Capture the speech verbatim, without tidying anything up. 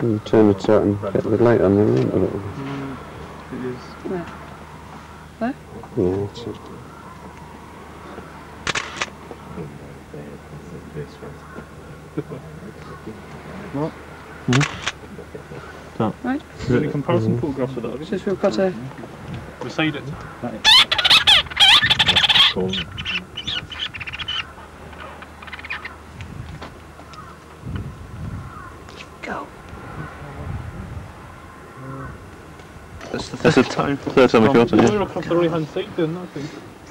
You turn it out and get the light on there, isn't it? A little bit. Mm, it is. Where? Where? Yeah, that's it. What? Hmm? Right. Is there any comparison mm-hmm. photographs of that? Have you? Just we've got a... Beside it. Right. Cool. Go. That's the third time. Third time we got it, yeah. We're across the right hand side then, I think.